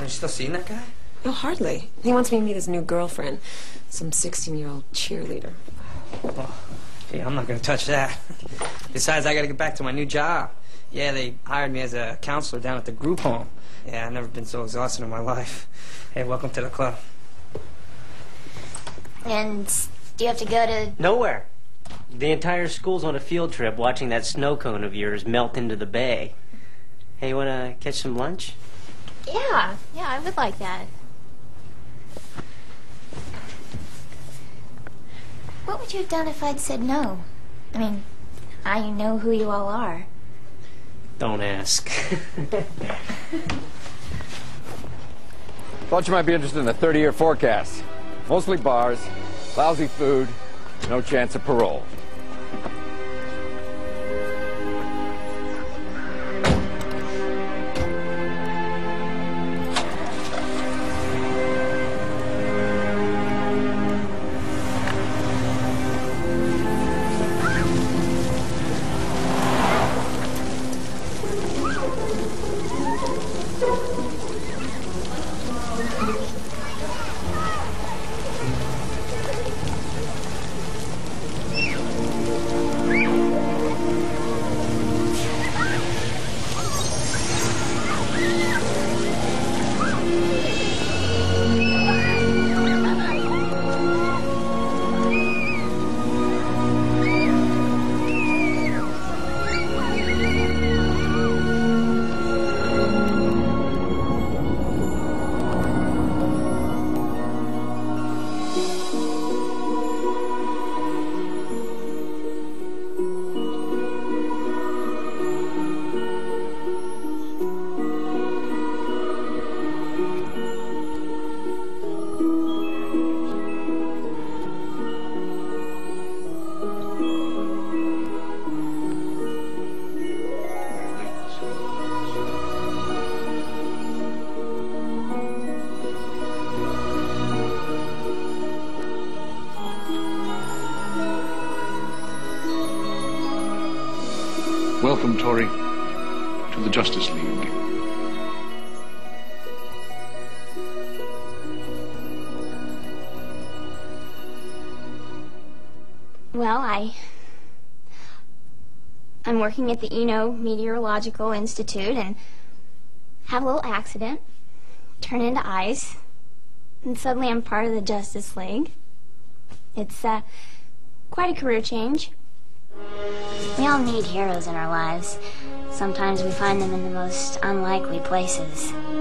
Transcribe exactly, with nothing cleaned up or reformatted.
Are you still seeing that guy? No, hardly. He wants me to meet his new girlfriend, some sixteen-year-old cheerleader. Oh, gee, I'm not gonna touch that. Besides, I gotta get back to my new job. Yeah, they hired me as a counselor down at the group home. Yeah, I've never been so exhausted in my life. Hey, welcome to the club. And do you have to go to... Nowhere. The entire school's on a field trip watching that snow cone of yours melt into the bay. Hey, you wanna catch some lunch? Yeah, yeah, I would like that. What would you have done if I'd said no? I mean, I know who you all are. Don't ask. Thought you might be interested in the thirty-year forecast. Mostly bars, lousy food, no chance of parole. Welcome, Tory, to the Justice League. Well, I... I'm working at the Eno Meteorological Institute and have a little accident, turn into ice, and suddenly I'm part of the Justice League. It's, uh, quite a career change. We all need heroes in our lives. Sometimes we find them in the most unlikely places.